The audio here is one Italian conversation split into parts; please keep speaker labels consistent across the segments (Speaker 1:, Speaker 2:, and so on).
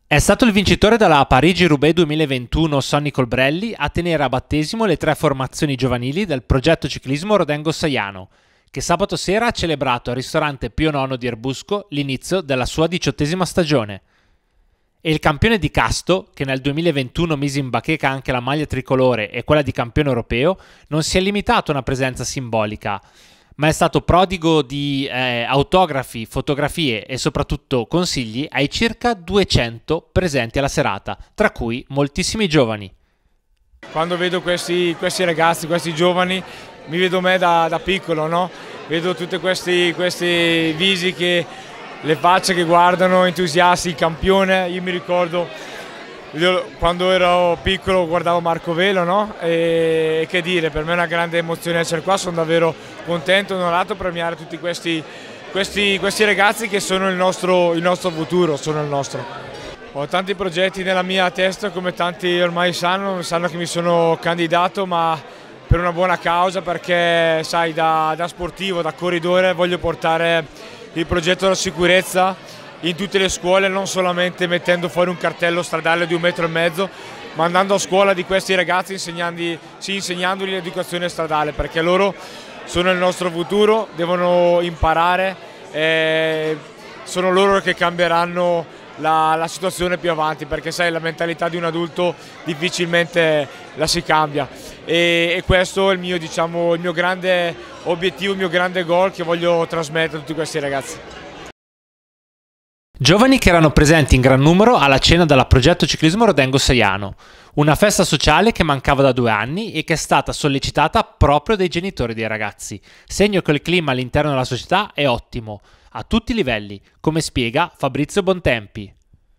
Speaker 1: È stato il vincitore della Parigi-Roubaix 2021 Sonny Colbrelli a tenere a battesimo le tre formazioni giovanili del progetto ciclismo Rodengo Saiano, che sabato sera ha celebrato al ristorante Pio IX di Erbusco l'inizio della sua 18ª stagione. E il campione di Casto, che nel 2021 mise in bacheca anche la maglia tricolore e quella di campione europeo, non si è limitato a una presenza simbolica, ma è stato prodigo di autografi, fotografie e soprattutto consigli ai circa 200 presenti alla serata, tra cui moltissimi giovani.
Speaker 2: Quando vedo questi ragazzi, questi giovani, mi vedo me da piccolo, no? Vedo tutti questi visi, le facce che guardano, entusiasti, il campione. Io mi ricordo quando ero piccolo guardavo Marco Velo, no? E che dire, per me è una grande emozione essere qua, sono davvero contento e onorato per premiare tutti questi ragazzi che sono il nostro futuro, sono il nostro. Ho tanti progetti nella mia testa, come tanti ormai sanno che mi sono candidato, ma per una buona causa, perché sai, da sportivo, da corridore voglio portare il progetto della sicurezza in tutte le scuole, non solamente mettendo fuori un cartello stradale di 1,5 metri, ma andando a scuola di questi ragazzi insegnandogli l'educazione stradale, perché loro sono il nostro futuro, devono imparare, sono loro che cambieranno la situazione più avanti, perché sai, la mentalità di un adulto difficilmente la si cambia, e questo è il mio grande obiettivo, il mio grande goal che voglio trasmettere a tutti questi ragazzi.
Speaker 1: Giovani che erano presenti in gran numero alla cena della Progetto Ciclismo Rodengo Saiano, una festa sociale che mancava da 2 anni e che è stata sollecitata proprio dai genitori dei ragazzi, segno che il clima all'interno della società è ottimo, a tutti i livelli, come spiega Fabrizio Bontempi.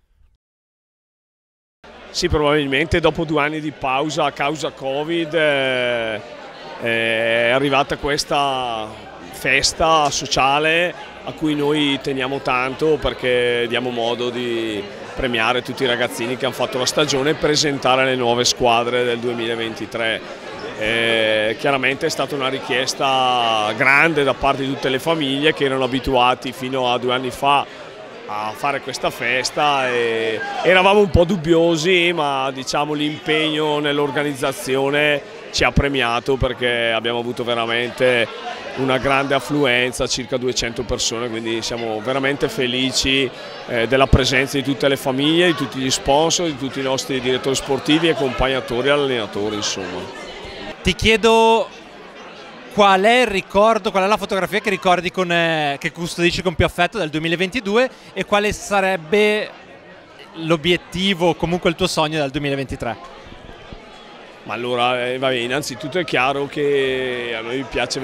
Speaker 3: Sì, probabilmente dopo 2 anni di pausa a causa Covid è arrivata questa festa sociale a cui noi teniamo tanto, perché diamo modo di premiare tutti i ragazzini che hanno fatto la stagione e presentare le nuove squadre del 2023. Chiaramente è stata una richiesta grande da parte di tutte le famiglie che erano abituati fino a 2 anni fa a fare questa festa, e eravamo un po' dubbiosi, ma diciamo l'impegno nell'organizzazione ci ha premiato, perché abbiamo avuto veramente una grande affluenza, circa 200 persone, quindi siamo veramente felici della presenza di tutte le famiglie, di tutti gli sponsor, di tutti i nostri direttori sportivi, accompagnatori e allenatori, insomma.
Speaker 1: Ti chiedo qual è il ricordo, qual è la fotografia che ricordi che custodisci con più affetto del 2022 e quale sarebbe l'obiettivo, comunque il tuo sogno dal 2023?
Speaker 3: Ma allora, vabbè, innanzitutto è chiaro che a noi piace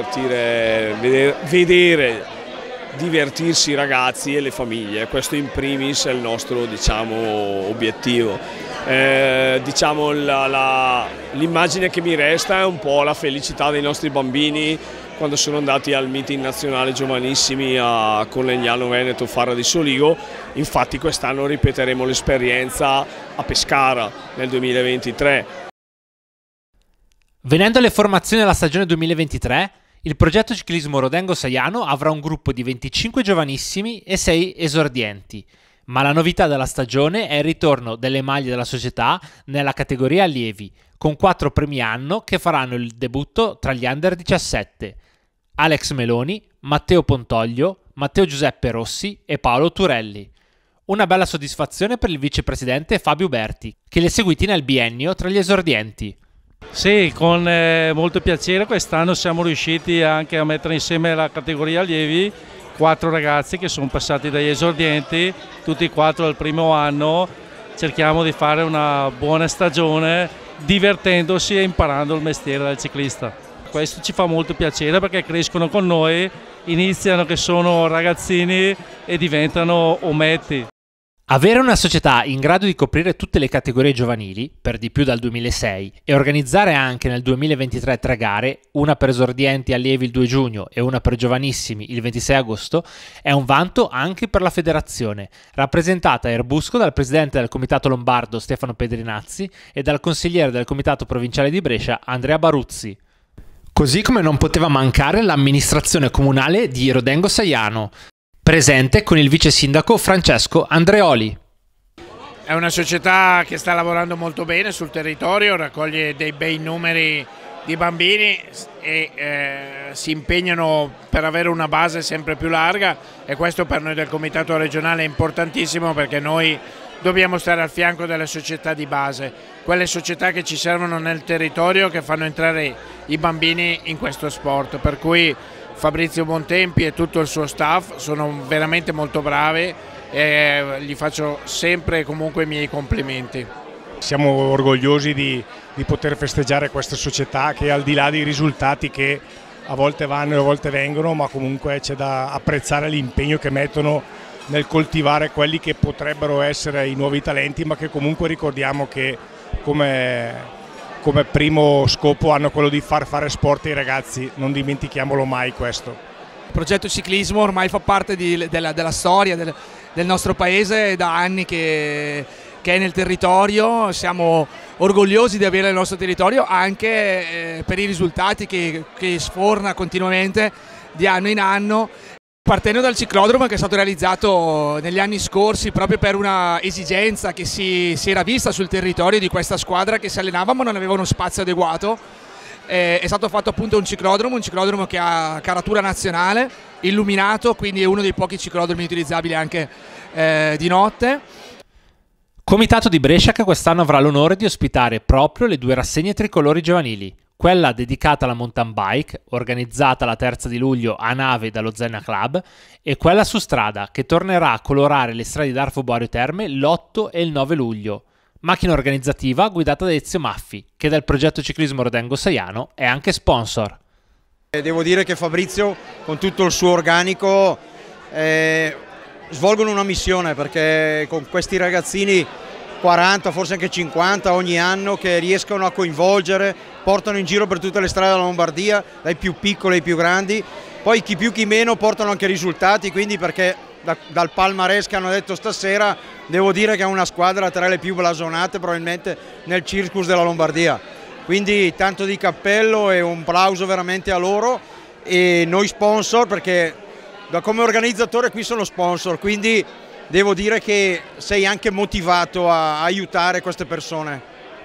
Speaker 3: vedere divertirsi i ragazzi e le famiglie, questo in primis è il nostro, diciamo, obiettivo. Diciamo, l'immagine che mi resta è un po' la felicità dei nostri bambini quando sono andati al meeting nazionale giovanissimi con Legnano Veneto Fara di Soligo. Infatti quest'anno ripeteremo l'esperienza a Pescara nel 2023.
Speaker 1: Venendo alle formazioni della stagione 2023, il progetto ciclismo Rodengo Saiano avrà un gruppo di 25 giovanissimi e 6 esordienti, ma la novità della stagione è il ritorno delle maglie della società nella categoria allievi, con 4 primi anno che faranno il debutto tra gli under 17: Alex Meloni, Matteo Pontoglio, Matteo Giuseppe Rossi e Paolo Turelli. Una bella soddisfazione per il vicepresidente Fabio Berti, che li ha seguiti nel biennio tra gli esordienti.
Speaker 4: Sì, con molto piacere quest'anno siamo riusciti anche a mettere insieme la categoria allievi 4 ragazzi che sono passati dagli esordienti, tutti e 4 al primo anno. Cerchiamo di fare una buona stagione divertendosi e imparando il mestiere del ciclista. Questo ci fa molto piacere perché crescono con noi, iniziano che sono ragazzini e diventano ometti.
Speaker 1: Avere una società in grado di coprire tutte le categorie giovanili, per di più dal 2006, e organizzare anche nel 2023 3 gare, una per esordienti allievi il 2 giugno e una per giovanissimi il 26 agosto, è un vanto anche per la federazione, rappresentata a Erbusco dal presidente del comitato lombardo Stefano Pedrinazzi e dal consigliere del comitato provinciale di Brescia Andrea Baruzzi. Così come non poteva mancare l'amministrazione comunale di Rodengo Saiano, presente con il vice sindaco Francesco Andreoli.
Speaker 5: È una società che sta lavorando molto bene sul territorio, raccoglie dei bei numeri di bambini e si impegnano per avere una base sempre più larga, e questo per noi del Comitato regionale è importantissimo, perché noi dobbiamo stare al fianco delle società di base, quelle società che ci servono nel territorio, che fanno entrare i bambini in questo sport, per cui Fabrizio Bontempi e tutto il suo staff sono veramente molto bravi e gli faccio sempre e comunque i miei complimenti.
Speaker 6: Siamo orgogliosi di poter festeggiare questa società che, al di là dei risultati che a volte vanno e a volte vengono, ma comunque c'è da apprezzare l'impegno che mettono nel coltivare quelli che potrebbero essere i nuovi talenti, ma che comunque ricordiamo che come primo scopo hanno quello di far fare sport ai ragazzi, non dimentichiamolo mai questo.
Speaker 7: Il progetto ciclismo ormai fa parte della storia del nostro paese, da anni che è nel territorio. Siamo orgogliosi di avere il nostro territorio anche per i risultati che sforna continuamente di anno in anno, partendo dal ciclodromo che è stato realizzato negli anni scorsi proprio per una esigenza che si era vista sul territorio di questa squadra, che si allenava ma non aveva uno spazio adeguato. È stato fatto appunto un ciclodromo che ha caratura nazionale, illuminato, quindi è uno dei pochi ciclodromi utilizzabili anche di notte.
Speaker 1: Comitato di Brescia che quest'anno avrà l'onore di ospitare proprio le due rassegne tricolori giovanili, quella dedicata alla mountain bike, organizzata la 3 di luglio a nave dallo Zenna Club, e quella su strada, che tornerà a colorare le strade di Arfo Boario Terme l'8 e il 9 luglio. Macchina organizzativa guidata da Ezio Maffi, che dal progetto ciclismo Rodengo Saiano è anche sponsor.
Speaker 8: Devo dire che Fabrizio, con tutto il suo organico, svolgono una missione, perché con questi ragazzini 40, forse anche 50 ogni anno, che riescono a coinvolgere, portano in giro per tutte le strade della Lombardia, dai più piccoli ai più grandi, poi chi più chi meno portano anche risultati, quindi perché dal palmarès che hanno detto stasera devo dire che è una squadra tra le più blasonate probabilmente nel circus della Lombardia, quindi tanto di cappello e un plauso veramente a loro, e noi sponsor, perché come organizzatore qui sono sponsor, quindi devo dire che sei anche motivato a aiutare queste persone.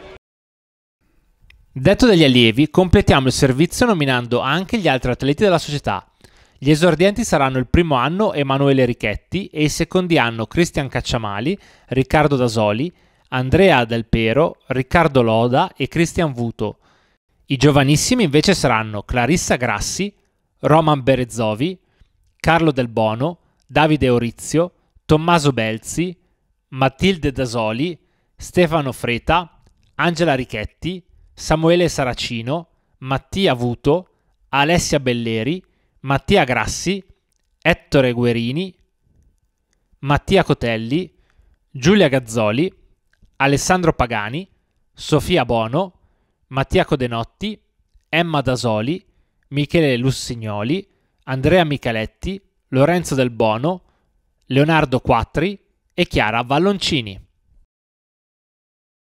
Speaker 1: Detto degli allievi, completiamo il servizio nominando anche gli altri atleti della società. Gli esordienti saranno il primo anno Emanuele Richetti e il secondi anno Cristian Cacciamali, Riccardo Dasoli, Andrea Del Pero, Riccardo Loda e Cristian Vuto. I giovanissimi invece saranno Clarissa Grassi, Roman Berezzovi, Carlo Del Bono, Davide Orizio, Tommaso Belzi, Matilde Dasoli, Stefano Freta, Angela Richetti, Samuele Saracino, Mattia Vuto, Alessia Belleri, Mattia Grassi, Ettore Guerini, Mattia Cotelli, Giulia Gazzoli, Alessandro Pagani, Sofia Bono, Mattia Codenotti, Emma Dasoli, Michele Lussignoli, Andrea Micheletti, Lorenzo Del Bono, Leonardo Quattri e Chiara Valloncini.